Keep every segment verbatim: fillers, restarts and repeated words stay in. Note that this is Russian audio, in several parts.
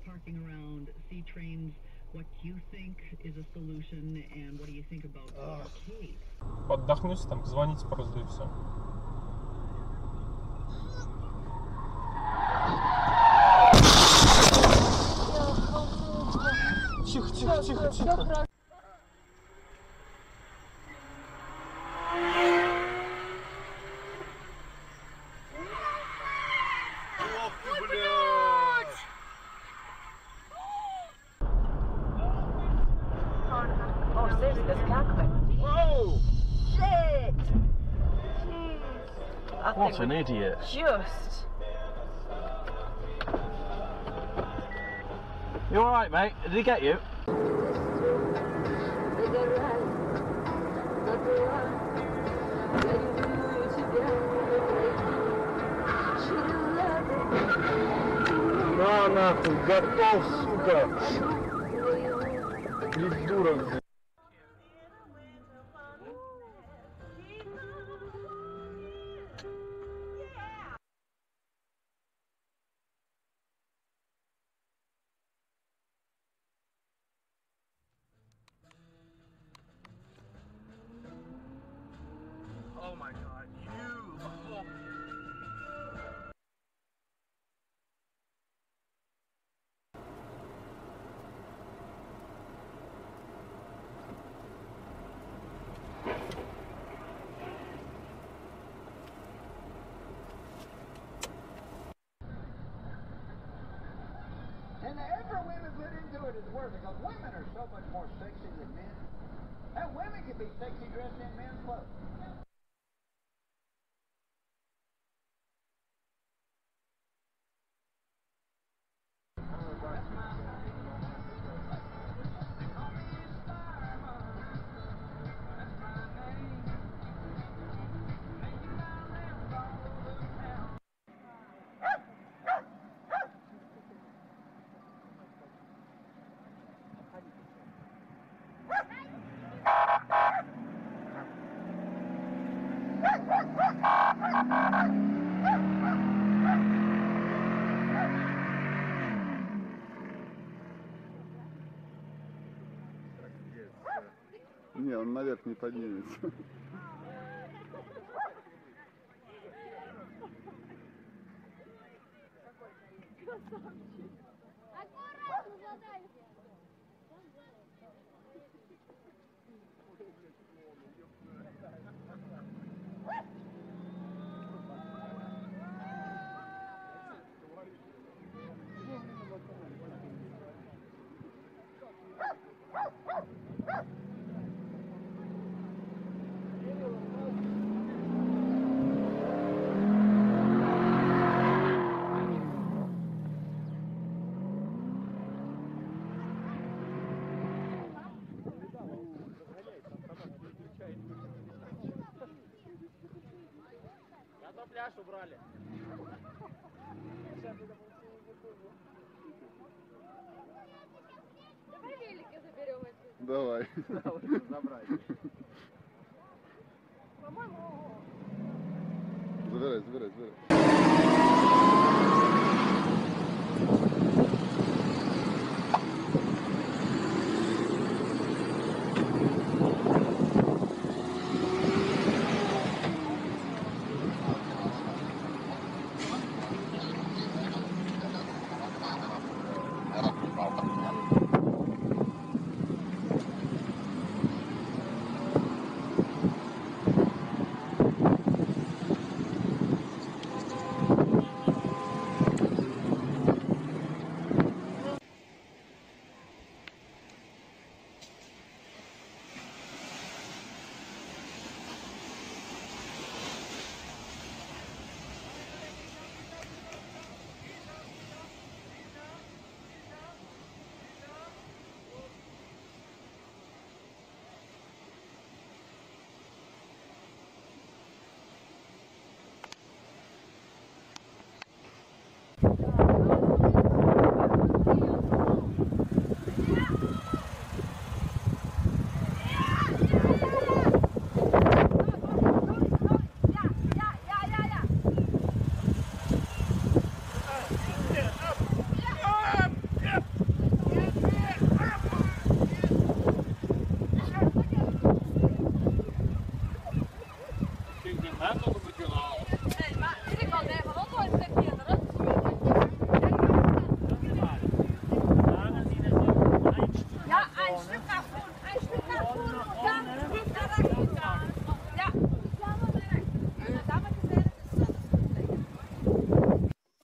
parking around, see trains, what you think is a solution, and what do you think about your case? Отдохнуть там, звоните просто и все. Тихо, тихо, тихо, тихо. What an idiot. Just. You alright, mate? Did he get you? На нахуй, готов, сука! Придурок. Oh my god, you! Oh. And the effort women put into it is worth it, because women are so much more sexy than men. And women can be sexy dressed in men's clothes. Не, он наверх не поднимется. Зато пляж убрали. Давай велики заберем отсюда. Давай. Забрать. По-моему, Забирай, забирай, забирай. ma ti ricordi, ma non puoi essere chiedere. Ja, ein Stück nach vorne, ein Stück nach vorne und dann hinter rechts. Ja, ja, maar direct. En dan dames en heren, het is dat.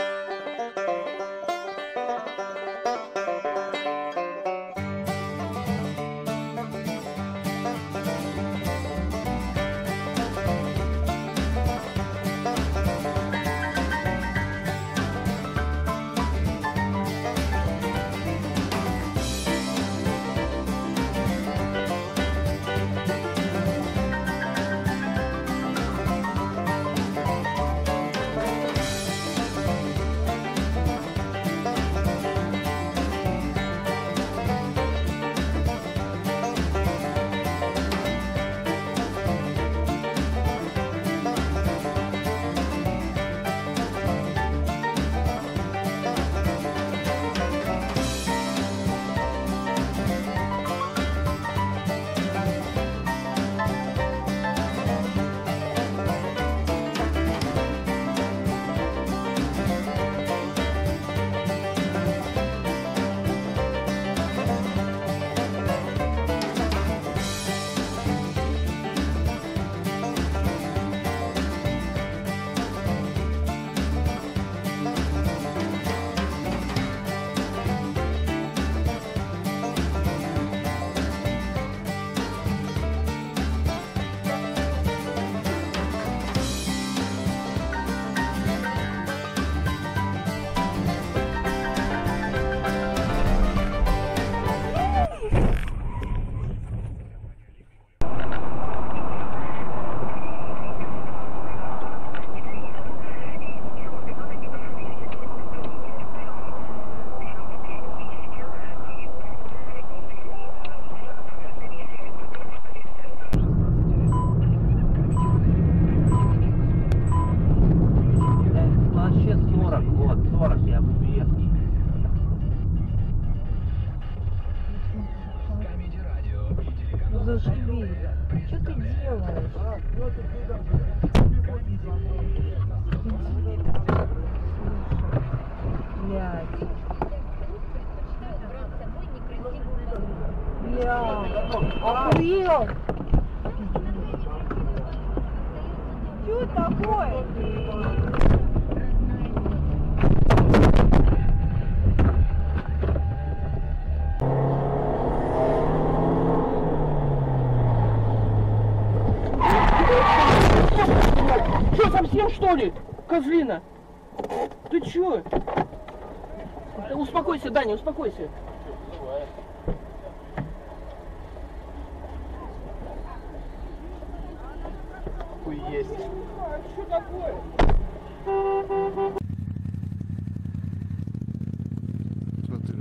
Зашли. Что ты делаешь? Блядь. Блядь. Охуел. Что такое? Что, совсем что ли? Козлина? Ты чё? Да успокойся, Даня, успокойся. Хуй есть. Что такое? Смотри.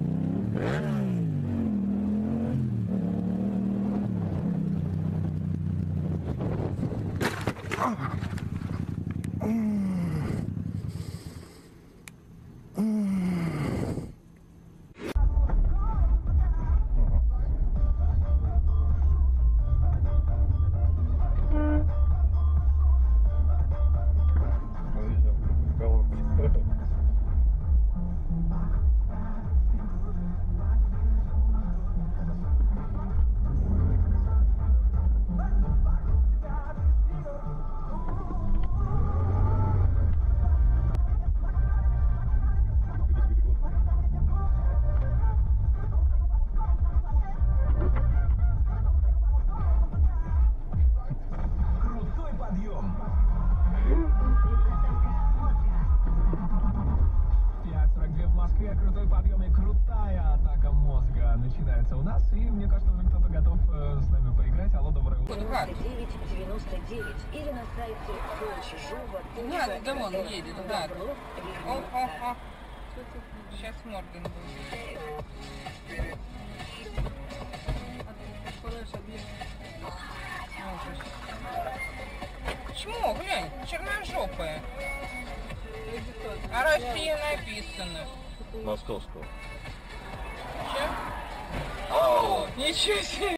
Крутой подъем и крутая атака мозга начинается у нас, и мне кажется, уже кто-то готов э, с нами поиграть. Алло, доброе утро. девять девяносто девять или на сайте Чужого. Да, да, вон едет, да. О, о, о. Сейчас Морган будет. Почему? Глянь, черножопая. А Россия написано. Московского. Чем? О, ничего себе!